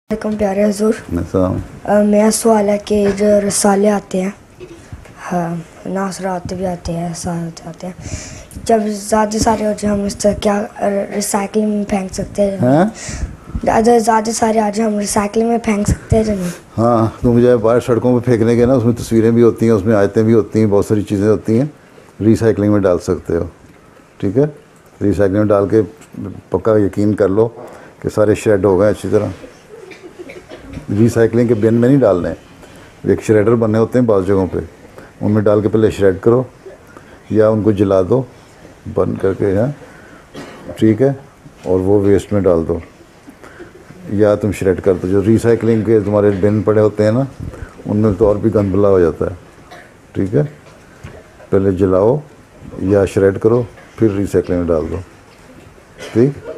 प्यारे हजूर, मेरा सवाल है कि जो रसाले आते हैं, हाँ नासरात भी आते हैं, सारे आते हैं, जब ज़्यादा सारे हो जाए हम इससे क्या रिसाइकलिंग में फेंक सकते हैं? ज़्यादा सारे आ जाए हम रिसाइकलिंग में फेंक सकते हैं नहीं? हाँ, तो मुझे बाहर सड़कों पे फेंकने के ना, उसमें तस्वीरें भी होती हैं, उसमें आयतें भी होती हैं, बहुत सारी चीज़ें होती हैं, रिसाइकलिंग में डाल सकते हो। ठीक है, रिसाइकलिंग में डाल के पक्का यकीन कर लो कि सारे शेड हो गए अच्छी तरह। रिसाइकलिंग के बिन में नहीं डालने, एक श्रेडर बने होते हैं बाज़ जगहों पे, उनमें डाल के पहले श्रेड करो या उनको जला दो बंद करके, हैं ठीक है, और वो वेस्ट में डाल दो या तुम श्रेड कर दो। जो रिसाइकलिंग के तुम्हारे बिन पड़े होते हैं ना, उनमें तो और भी गंदबला हो जाता है। ठीक है, पहले जलाओ या श्रेड करो फिर रिसाइकलिंग में डाल दो। ठीक।